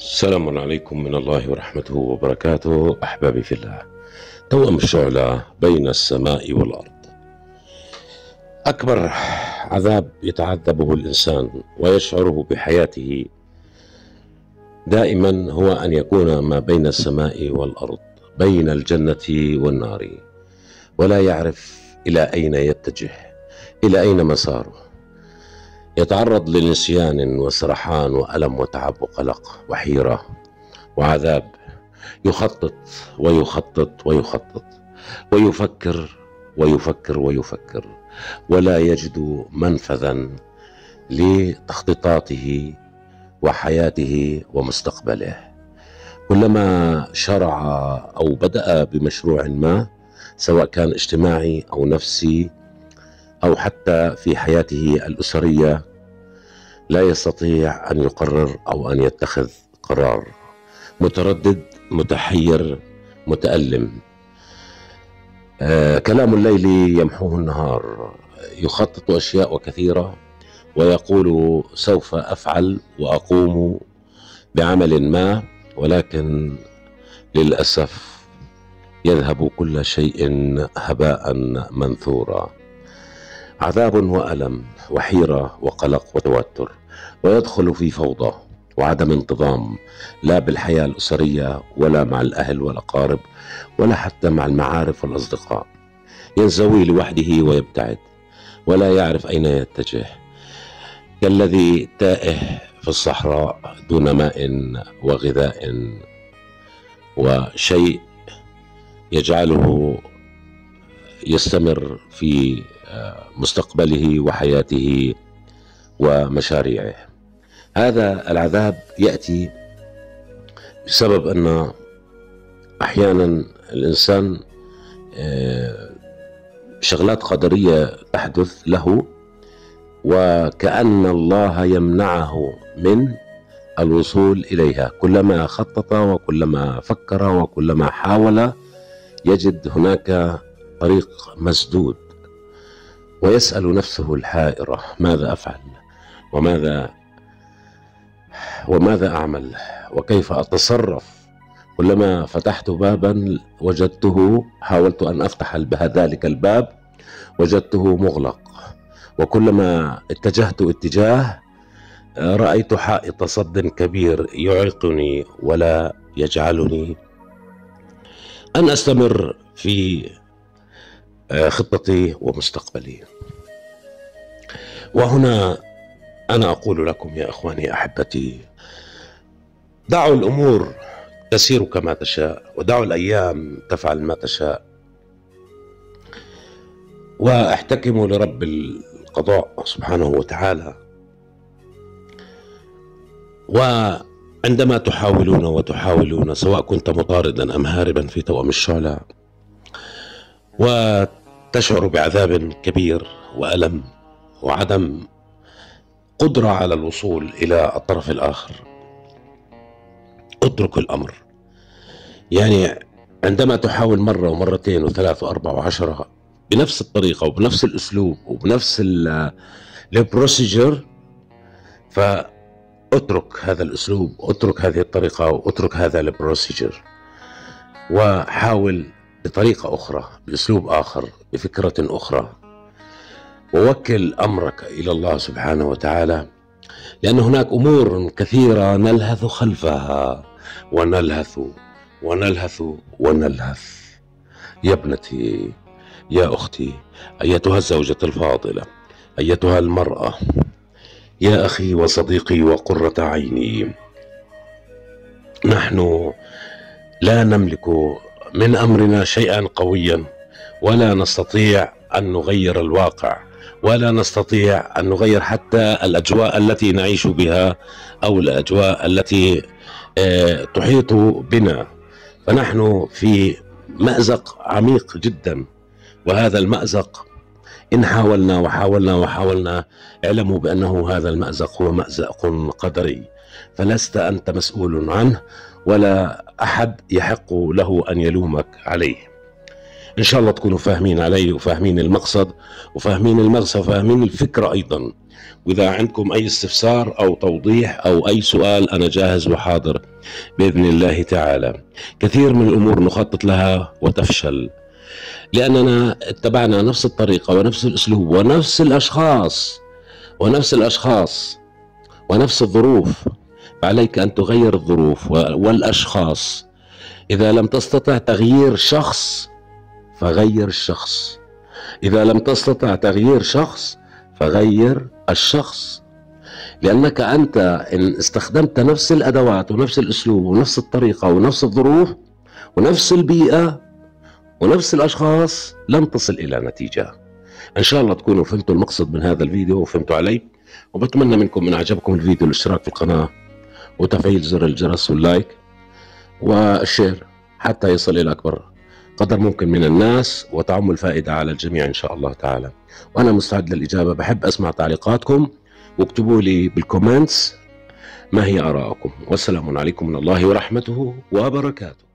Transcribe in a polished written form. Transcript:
السلام عليكم من الله ورحمته وبركاته. أحبابي في الله، توأم الشعلة بين السماء والأرض. أكبر عذاب يتعذبه الإنسان ويشعره بحياته دائما هو أن يكون ما بين السماء والأرض، بين الجنة والنار، ولا يعرف إلى أين يتجه، إلى أين مساره. يتعرض لنسيان وسرحان وألم وتعب وقلق وحيرة وعذاب. يخطط ويخطط ويخطط ويفكر ويفكر ويفكر، ولا يجد منفذا لتخطيطاته وحياته ومستقبله. كلما شرع أو بدأ بمشروع ما، سواء كان اجتماعي أو نفسي أو حتى في حياته الأسرية، لا يستطيع أن يقرر أو أن يتخذ قرار. متردد، متحير، متألم. كلام الليل يمحوه النهار. يخطط أشياء كثيرة ويقول سوف أفعل وأقوم بعمل ما، ولكن للأسف يذهب كل شيء هباء منثورا. عذاب وألم وحيرة وقلق وتوتر، ويدخل في فوضى وعدم انتظام، لا بالحياة الأسرية ولا مع الأهل والأقارب ولا حتى مع المعارف والأصدقاء. ينزوي لوحده ويبتعد ولا يعرف أين يتجه، كالذي تائه في الصحراء دون ماء وغذاء وشيء يجعله يستمر في مستقبله وحياته ومشاريعه. هذا العذاب يأتي بسبب أن أحيانا الإنسان شغلات قدرية تحدث له، وكأن الله يمنعه من الوصول إليها. كلما خطط وكلما فكر وكلما حاول يجد هناك طريق مسدود، ويسأل نفسه الحائرة: ماذا أفعل؟ وماذا أعمل؟ وكيف أتصرف؟ كلما فتحت بابا وجدته، حاولت أن أفتح ذلك الباب وجدته مغلق، وكلما اتجهت اتجاه رأيت حائط صد كبير يعيقني ولا يجعلني أن أستمر في خطتي ومستقبلي. وهنا أنا أقول لكم يا إخواني أحبتي: دعوا الأمور تسير كما تشاء، ودعوا الأيام تفعل ما تشاء، واحتكموا لرب القضاء سبحانه وتعالى. وعندما تحاولون سواء كنت مطاردا أم هاربا في توأم الشعلة، وتشعر بعذاب كبير وألم وعدم قدرة على الوصول إلى الطرف الآخر، اترك الأمر. يعني عندما تحاول مرة ومرتين وثلاث وأربع وعشرة بنفس الطريقة وبنفس الأسلوب وبنفس البروسيجر، فاترك هذا الأسلوب، اترك هذه الطريقة، واترك هذا البروسيجر، وحاول بطريقة أخرى، بأسلوب آخر، بفكرة أخرى، ووكل أمرك إلى الله سبحانه وتعالى. لأن هناك أمور كثيرة نلهث خلفها، ونلهث ونلهث ونلهث. يا ابنتي، يا أختي، أيتها الزوجة الفاضلة، أيتها المرأة، يا أخي وصديقي وقرة عيني، نحن لا نملك من أمرنا شيئا قويا، ولا نستطيع أن نغير الواقع، ولا نستطيع أن نغير حتى الأجواء التي نعيش بها أو الأجواء التي تحيط بنا. فنحن في مأزق عميق جدا، وهذا المأزق إن حاولنا وحاولنا وحاولنا، اعلموا بأنه هذا المأزق هو مأزق قدري، فلست أنت مسؤول عنه، ولا أحد يحق له أن يلومك عليه. إن شاء الله تكونوا فاهمين علي وفاهمين المقصد وفاهمين المغزى وفاهمين الفكرة أيضا. وإذا عندكم أي استفسار أو توضيح أو أي سؤال أنا جاهز وحاضر بإذن الله تعالى. كثير من الأمور نخطط لها وتفشل لأننا اتبعنا نفس الطريقة ونفس الأسلوب ونفس الأشخاص ونفس الظروف. فعليك أن تغير الظروف والأشخاص. إذا لم تستطع تغيير شخص فغير الشخص، إذا لم تستطع تغيير شخص فغير الشخص. لأنك أنت إن استخدمت نفس الأدوات ونفس الأسلوب ونفس الطريقة ونفس الظروف ونفس البيئة ونفس الأشخاص لن تصل إلى نتيجة. إن شاء الله تكونوا فهمتوا المقصد من هذا الفيديو وفهمتوا علي، وبتمنى منكم إن عجبكم الفيديو الاشتراك في القناة وتفعيل زر الجرس واللايك والشير حتى يصل إلى أكبر قدر ممكن من الناس وتعم الفائدة على الجميع إن شاء الله تعالى. وأنا مستعد للإجابة، بحب أسمع تعليقاتكم واكتبوا لي بالكومنتس ما هي آراءكم. والسلام عليكم من الله ورحمته وبركاته.